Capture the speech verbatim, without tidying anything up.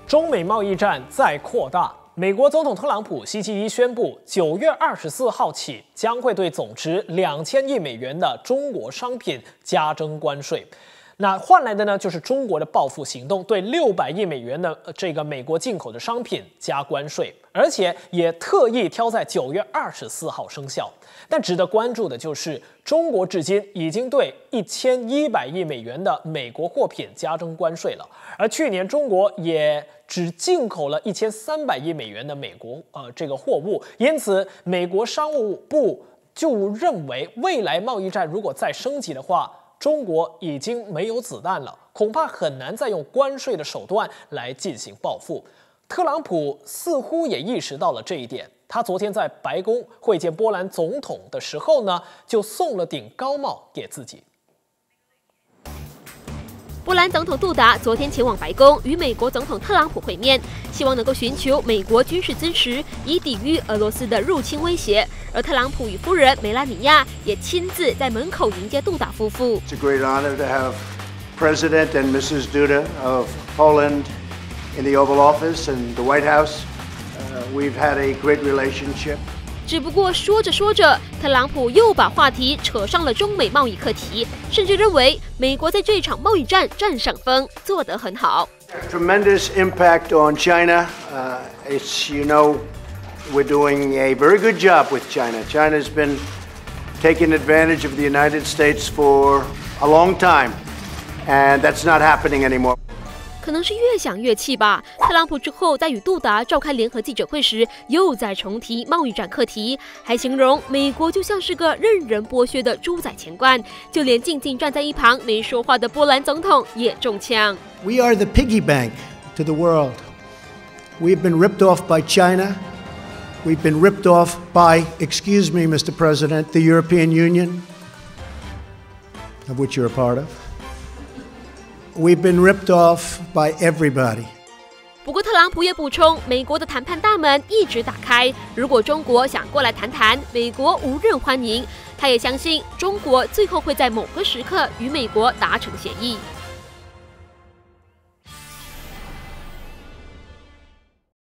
中美贸易战再扩大。美国总统特朗普星期一宣布，九月二十四号起将会对总值两千亿美元的中国商品加征关税。那换来的呢，就是中国的报复行动，对六百亿美元的这个美国进口的商品加关税，而且也特意挑在九月二十四号生效。但值得关注的就是，中国至今已经对一千一百亿美元的美国货品加征关税了，而去年中国也只进口了一千三百亿美元的美国呃这个货物，因此美国商务部就认为，未来贸易战如果再升级的话，中国已经没有子弹了，恐怕很难再用关税的手段来进行报复。特朗普似乎也意识到了这一点，他昨天在白宫会见波兰总统的时候呢，就送了顶高帽给自己。 波兰总统杜达昨天前往白宫与美国总统特朗普会面，希望能够寻求美国军事支持，以抵御俄罗斯的入侵威胁。而特朗普与夫人梅拉尼亚也亲自在门口迎接杜达夫妇。 It's a great honor to have President and Missus Duda of Poland in the Oval Office and the White House. Uh, we've had a great relationship. 只不过说着说着，特朗普又把话题扯上了中美贸易课题，甚至认为美国在这场贸易战占上风，做得很好。 Tremendous impact on China. Uh, it's, you know, we're doing a very good job with China. China's been taking advantage of the United States for a long time, and that's not happening anymore. 可能是越想越气吧。特朗普之后在与杜达召开联合记者会时，又在重提贸易战课题，还形容美国就像是个任人剥削的猪仔钱罐，就连静静站在一旁没说话的波兰总统也中枪。 We are the piggy bank to the world. We've been ripped off by China. We've been ripped off by, excuse me, Mister President, the European Union, of which you're a part of.We've been ripped off by everybody. 不过特朗普也补充，美国的谈判大门一直打开，如果中国想过来谈谈，美国无任欢迎。他也相信中国最后会在某个时刻与美国达成协议。